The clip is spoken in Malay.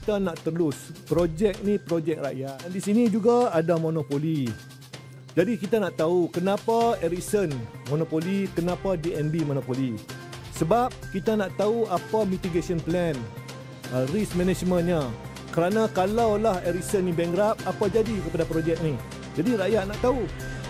kita nak telus. Projek ni projek rakyat. Dan di sini juga ada monopoli. Jadi kita nak tahu kenapa Ericsson monopoli, kenapa DNB monopoli. Sebab kita nak tahu apa mitigation plan, risk managementnya. Kerana kalaulah Ericsson ni bankrupt, apa jadi kepada projek ni? Jadi rakyat nak tahu.